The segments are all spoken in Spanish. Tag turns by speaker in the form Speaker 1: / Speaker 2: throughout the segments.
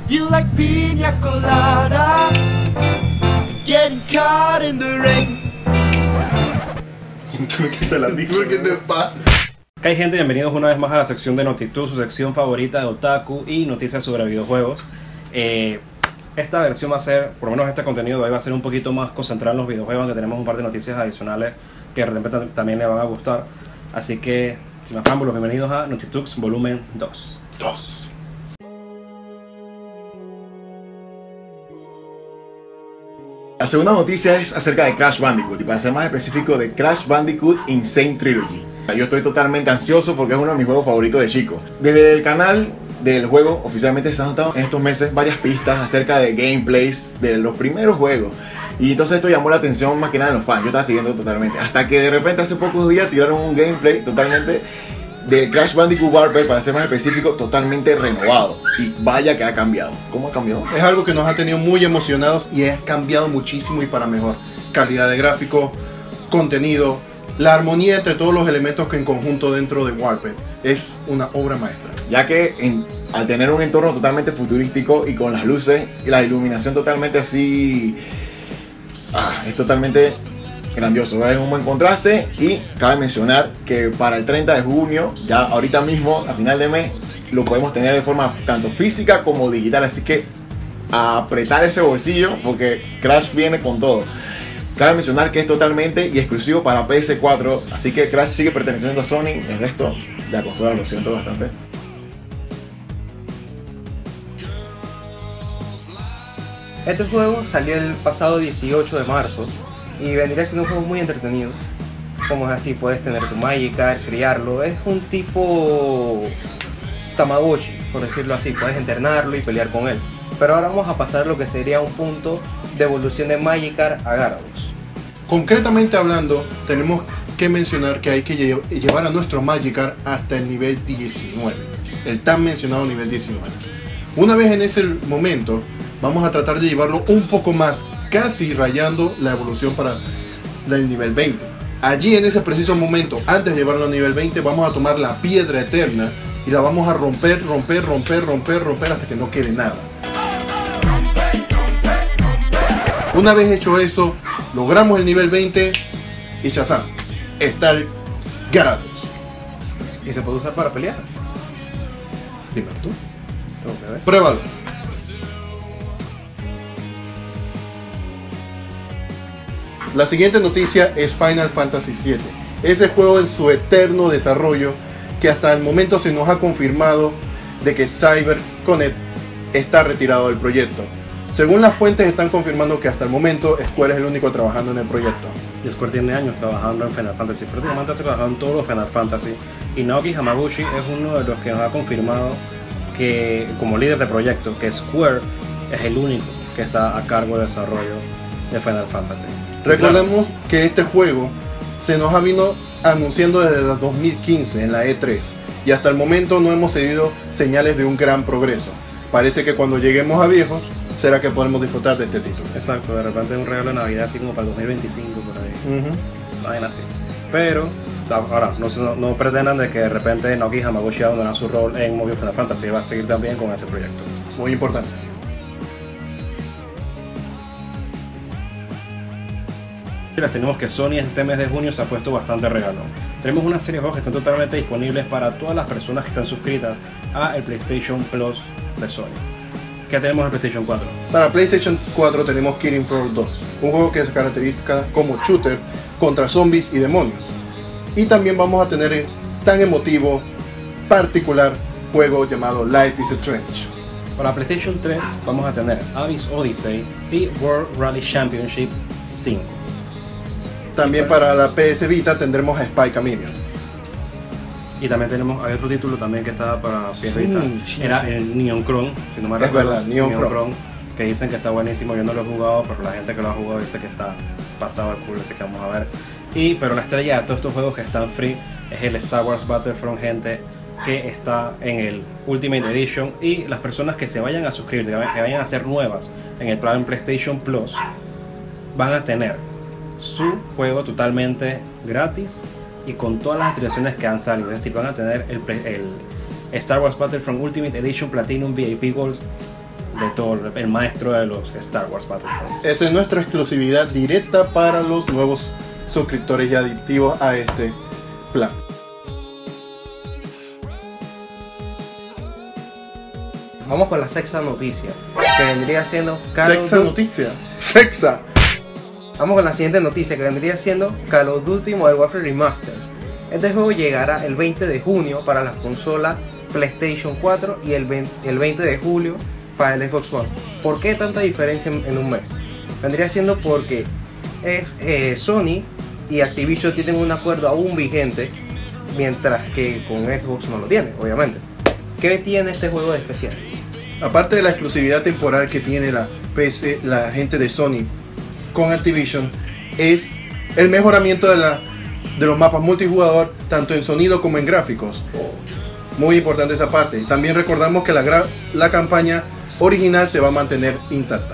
Speaker 1: Feel like piña colada, getting caught in the rain.
Speaker 2: Ok, gente, bienvenidos una vez más a la sección de Notitud, su sección favorita de otaku y noticias sobre videojuegos. Esta versión va a ser, por lo menos este contenido de hoy va a ser un poquito más concentrado en los videojuegos, aunque tenemos un par de noticias adicionales que de repente también le van a gustar. Así que, sin más preámbulos, bienvenidos a Notitux volumen 2.
Speaker 3: La segunda noticia es acerca de Crash Bandicoot, y para ser más específico de Crash Bandicoot Insane Trilogy. Yo estoy totalmente ansioso porque es uno de mis juegos favoritos de chico. Desde el canal del juego oficialmente se han notado en estos meses varias pistas acerca de gameplays de los primeros juegos. Y entonces esto llamó la atención más que nada de los fans. Yo estaba siguiendo totalmente. Hasta que de repente hace pocos días tiraron un gameplay totalmente de Crash Bandicoot Warped, para ser más específico, totalmente renovado. Y vaya que ha cambiado. ¿Cómo ha cambiado?
Speaker 4: Es algo que nos ha tenido muy emocionados y ha cambiado muchísimo y para mejor. Calidad de gráfico, contenido, la armonía entre todos los elementos que en conjunto dentro de Warped es una obra maestra.
Speaker 3: Ya que al tener un entorno totalmente futurístico y con las luces y la iluminación totalmente así, es totalmente grandioso, es un buen contraste. Y cabe mencionar que para el 30 de junio, ya ahorita mismo, a final de mes, lo podemos tener de forma tanto física como digital, así que a apretar ese bolsillo porque Crash viene con todo. Cabe mencionar que es totalmente y exclusivo para PS4, así que Crash sigue perteneciendo a Sony. El resto de la consola lo siento bastante.
Speaker 5: Este juego salió el pasado 18 de marzo y vendría siendo un juego muy entretenido. Como es así, puedes tener tu Magikarp, criarlo, es un tipo Tamagotchi, por decirlo así, puedes entrenarlo y pelear con él. Pero ahora vamos a pasar lo que sería un punto de evolución de Magikarp a Gyarados.
Speaker 4: Concretamente hablando, tenemos que mencionar que hay que llevar a nuestro Magikarp hasta el nivel 19, el tan mencionado nivel 19. Una vez en ese momento, vamos a tratar de llevarlo un poco más, casi rayando la evolución para el nivel 20. Allí en ese preciso momento, antes de llevarlo a nivel 20, vamos a tomar la piedra eterna y la vamos a romper hasta que no quede nada. Una vez hecho eso, logramos el nivel 20 y Shazam, está el Gyarados.
Speaker 5: ¿Y se puede usar para pelear?
Speaker 4: Dime tú.
Speaker 5: Tengo que ver.
Speaker 4: Pruébalo. La siguiente noticia es Final Fantasy VII. Ese juego en su eterno desarrollo, que hasta el momento se nos ha confirmado de que CyberConnect está retirado del proyecto. Según las fuentes están confirmando que hasta el momento Square es el único trabajando en el proyecto.
Speaker 2: Y Square tiene años trabajando en Final Fantasy, prácticamente ha trabajado en todos los Final Fantasy. Y Naoki Hamaguchi es uno de los que nos ha confirmado que, como líder de proyecto, que Square es el único que está a cargo de desarrollo de Final Fantasy.
Speaker 4: Recordemos que este juego se nos ha venido anunciando desde el 2015 en la E3 y hasta el momento no hemos tenido señales de un gran progreso. Parece que cuando lleguemos a viejos será que podemos disfrutar de este título.
Speaker 2: Exacto, de repente un regalo de Navidad así como para el 2025 por ahí. Vaina así. Pero ahora no pretendan de que de repente Naoki Hamaguchi abandonará su rol en Mobile Final Fantasy, va a seguir también con ese proyecto.
Speaker 4: Muy importante.
Speaker 2: Les tenemos que Sony este mes de junio se ha puesto bastante regalo. Tenemos una serie de juegos que están totalmente disponibles para todas las personas que están suscritas a el PlayStation Plus de Sony. ¿Qué tenemos en PlayStation 4?
Speaker 4: Para PlayStation 4 tenemos Killing Floor 2, un juego que se caracteriza como shooter contra zombies y demonios. Y también vamos a tener el tan emotivo, particular juego llamado Life is Strange.
Speaker 2: Para PlayStation 3 vamos a tener Abyss Odyssey y World Rally Championship 5.
Speaker 4: También para la PS Vita tendremos a Spy Chameleon.
Speaker 2: Y también hay otro título también que estaba para PS Vita. Era el Neon Chrome, si no me
Speaker 4: recuerdo. Es verdad, Neon Chrome.
Speaker 2: Que dicen que está buenísimo, yo no lo he jugado, pero la gente que lo ha jugado dice que está pasado al culo, así que vamos a ver. Pero la estrella de todos estos juegos que están free es el Star Wars Battlefront, gente, que está en el Ultimate Edition. Y las personas que se vayan a suscribir, que vayan a ser nuevas en el plan PlayStation Plus, van a tener su juego totalmente gratis y con todas las actualizaciones que han salido. Es decir, van a tener el Star Wars Battlefront Ultimate Edition Platinum VIP Gold de todo, el maestro de los Star Wars Battlefront.
Speaker 4: Esa es nuestra exclusividad directa para los nuevos suscriptores y adictivos a este plan.
Speaker 5: Vamos con la sexta noticia, que vendría siendo Call of
Speaker 4: Sexa
Speaker 5: Duty.
Speaker 4: noticia. Sexa.
Speaker 5: Vamos con la siguiente noticia, que vendría siendo Call of Duty Modern Warfare Remastered. Este juego llegará el 20 de junio para las consolas PlayStation 4 y el 20 de julio para el Xbox One. ¿Por qué tanta diferencia en un mes? Vendría siendo porque Sony y Activision tienen un acuerdo aún vigente, mientras que con Xbox no lo tiene, obviamente. ¿Qué tiene este juego de especial?
Speaker 4: Aparte de la exclusividad temporal que tiene la gente de Sony con Activision, es el mejoramiento de los mapas multijugador, tanto en sonido como en gráficos. Muy importante esa parte. También recordamos que la campaña original se va a mantener intacta.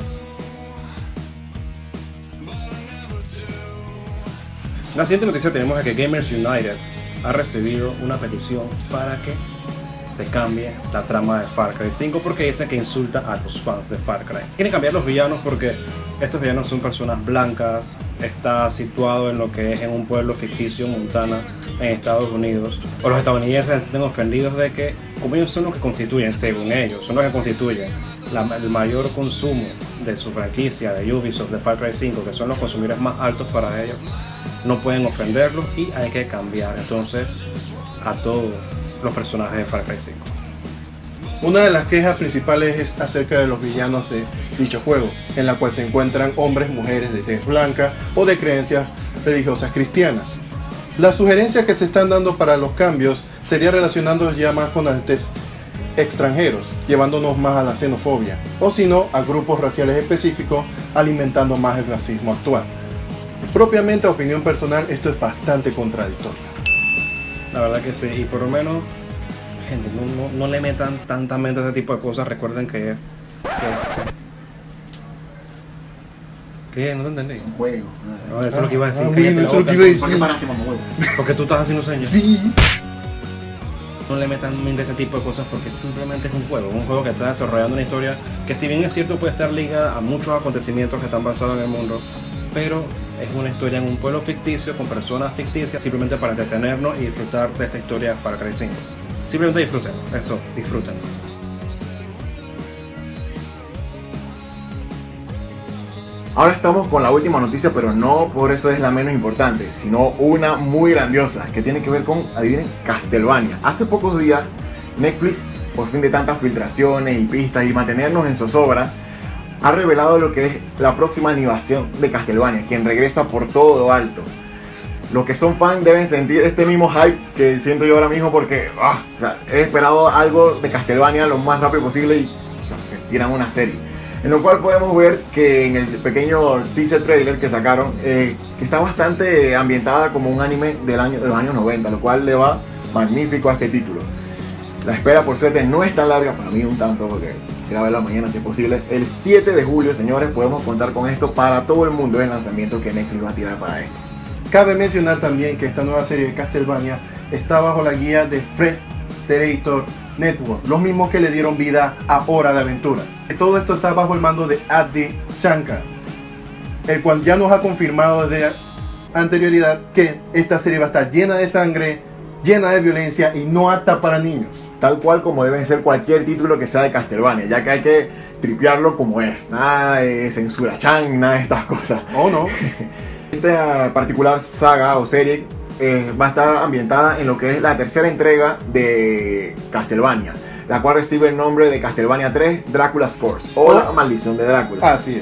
Speaker 2: La siguiente noticia tenemos que Gamers United ha recibido una petición para que se cambie la trama de Far Cry 5 porque dice que insulta a los fans de Far Cry. Quieren cambiar los villanos porque estos villanos son personas blancas, está situado en lo que es en un pueblo ficticio, Montana, en Estados Unidos. O los estadounidenses se sienten ofendidos de que, como ellos son los que constituyen, según ellos, son los que constituyen el mayor consumo de su franquicia, de Ubisoft, de Far Cry 5, que son los consumidores más altos para ellos, no pueden ofenderlos y hay que cambiar entonces a todos los personajes de Far Cry 5.
Speaker 4: Una de las quejas principales es acerca de los villanos de dicho juego, en la cual se encuentran hombres, mujeres de tez blanca o de creencias religiosas cristianas. Las sugerencias que se están dando para los cambios sería relacionándolos ya más con agentes extranjeros, llevándonos más a la xenofobia, o si no, a grupos raciales específicos, alimentando más el racismo actual. Propiamente, a opinión personal, esto es bastante contradictorio.
Speaker 2: La verdad que sí, y por lo menos, gente, no le metan tanta mente a este tipo de cosas. Recuerden que es... ¿Qué? ¿No te entendí?
Speaker 3: Es un juego.
Speaker 2: No, eso es lo que iba a decir.
Speaker 4: Ah,
Speaker 2: cállate
Speaker 4: bueno,
Speaker 2: la
Speaker 4: eso es lo
Speaker 2: boca.
Speaker 4: que iba a decir.
Speaker 3: ¿Por qué paraste, mamá huevo?
Speaker 2: Porque tú estás haciendo señas.
Speaker 4: Sí.
Speaker 2: No le metan mente a este tipo de cosas porque simplemente es un juego que está desarrollando una historia que, si bien es cierto, puede estar ligada a muchos acontecimientos que están basados en el mundo, pero es una historia en un pueblo ficticio con personas ficticias, simplemente para entretenernos y disfrutar de esta historia de Far Cry 5. Simplemente disfruten esto, disfruten.
Speaker 3: Ahora estamos con la última noticia, pero no por eso es la menos importante, sino una muy grandiosa que tiene que ver con, adivinen, Castlevania. Hace pocos días Netflix, por fin de tantas filtraciones y pistas y mantenernos en zozobra, ha revelado lo que es la próxima animación de Castlevania, quien regresa por todo lo alto. Los que son fans deben sentir este mismo hype que siento yo ahora mismo porque o sea, he esperado algo de Castlevania lo más rápido posible y se tiran una serie. En lo cual podemos ver que en el pequeño teaser trailer que sacaron, que está bastante ambientada como un anime de los años 90, lo cual le va magnífico a este título. La espera, por suerte, no es tan larga, para mí un tanto, porque quisiera verla mañana si es posible. El 7 de julio, señores, podemos contar con esto para todo el mundo, el lanzamiento que Netflix va a tirar para esto.
Speaker 4: Cabe mencionar también que esta nueva serie de Castlevania está bajo la guía de Frederator Network, los mismos que le dieron vida a Hora de Aventura. Todo esto está bajo el mando de Adi Shankar, el cual ya nos ha confirmado desde anterioridad que esta serie va a estar llena de sangre, llena de violencia y no apta para niños.
Speaker 3: Tal cual como deben ser cualquier título que sea de Castlevania, ya que hay que tripearlo como es. Nada de censura chan, nada de estas cosas.
Speaker 4: ¿O no?
Speaker 3: Esta particular saga o serie va a estar ambientada en lo que es la tercera entrega de Castlevania, la cual recibe el nombre de Castlevania 3 Drácula's Curse o la maldición de Drácula.
Speaker 4: Así es.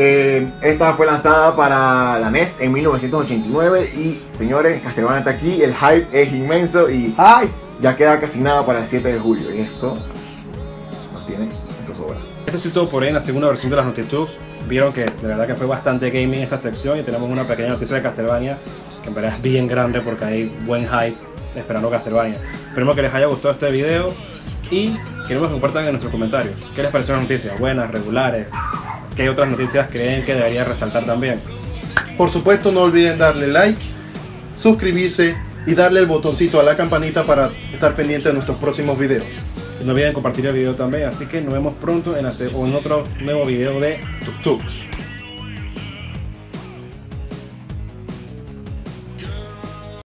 Speaker 3: Esta fue lanzada para la NES en 1989 y, señores, Castlevania está aquí, el hype es inmenso y
Speaker 4: ¡ay!
Speaker 3: ya queda casi nada para el 7 de julio y eso nos tiene en zozobra.
Speaker 2: Esto es todo por ahí en la segunda versión de las noticias. Vieron que de verdad que fue bastante gaming esta sección y tenemos una pequeña noticia de Castlevania que en verdad es bien grande porque hay buen hype esperando Castlevania. Esperemos que les haya gustado este video y queremos que compartan en nuestros comentarios qué les pareció las noticias, buenas, regulares, qué otras noticias creen que debería resaltar también.
Speaker 4: Por supuesto, no olviden darle like, suscribirse y darle el botoncito a la campanita para estar pendiente de nuestros próximos videos.
Speaker 2: No olviden compartir el video también, así que nos vemos pronto en otro nuevo video de Tuk Tuks.